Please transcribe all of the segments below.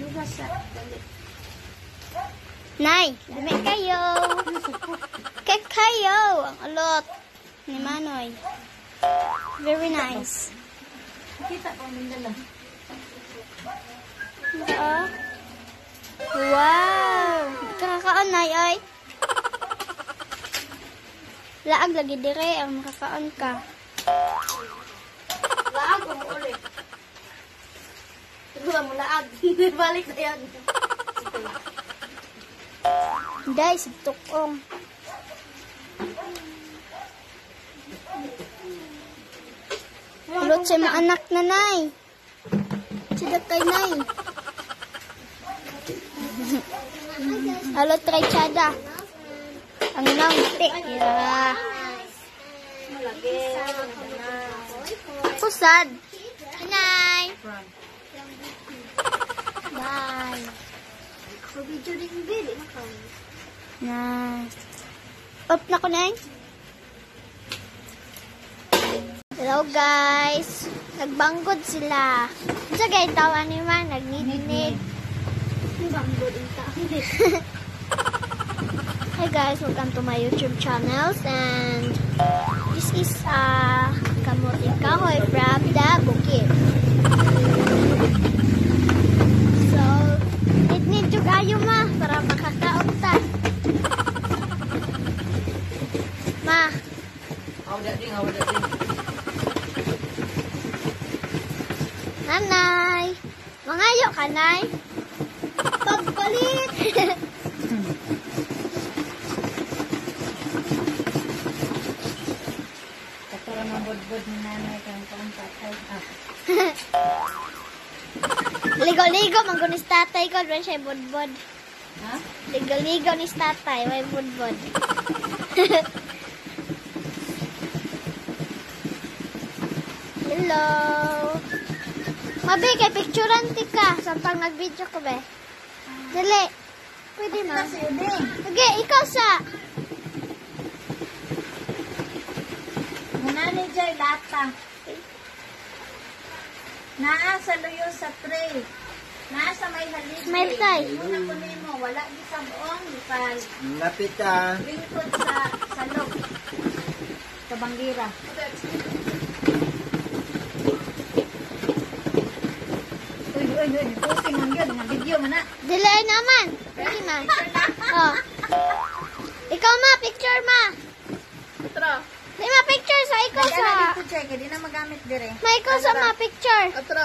Nay, dami kayo. Kek kayo. Ang alot ni Manoy. Very nice. Kita ko ang dala. Wow. Kakakaon, Nay, ay. Laag lagi dire ang makakaon ka. Laag mo ulit. Siguro mo laag. Balik na yan. Day, sigtukong. Ulot sa mga anak na, Nay. Sidak kay Nay. Halo, try chada. Ang nangtik. Yeah. Pusad. Nay. Bye. Nice. Up na ko, Nay. Hello, guys. Nagbanggod sila. Sa gay tawa ni Man, nagnidinig. Banggod ang tao. Hi guys, welcome to my YouTube channel, and this is kamuting kahoy from the bukid. So, need yung ayo ma para makakaon ta. Ma. Nanay. Mangayo ka, Nay. Pagbalik. Para mabod-bod ni nanay kang tatay. Ligo-ligo, manggunis tatay ko. Doon siya budbod. Ha? Ligo-ligo ni tatay. May budbod. Hello. Mabi, kay picturean ti ka. Sampang nag-video ko, be. Dali. Pwede ma. Okay, ikaw sa. Nanay Joy, lata. Naa sa luyo sa tray. Naa sa may haligi. Smile tay. Muna ko mo, wala di sa buong. Ipal. Lapit ka. Lingkod sa loob. Sa banggira. Uy, posting man yun. Mga video man na. Dili naman. Pwede ma. Oh. Ikaw ma, picture ma. Atro. Di ma, picture sa ikaw sa. Dito check, di na magamit dire. Ma, ikaw sa ma, picture. Atro.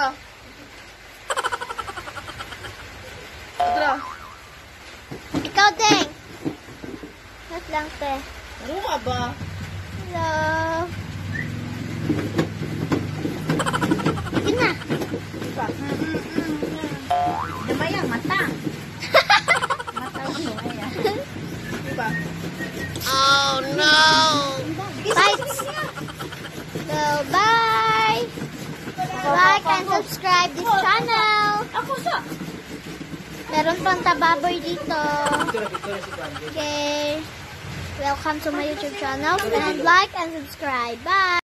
Ikaw, Deng. Wait lang, te. Ruma ba? Hello. Sige na. Diba? Damaya, mata. Mata mo, ayan. Diba? Oh, no. Bye. So, bye. Like and subscribe this channel. Ako sa. Meron pang tababoy dito. Okay. Welcome to my YouTube channel. And like and subscribe. Bye.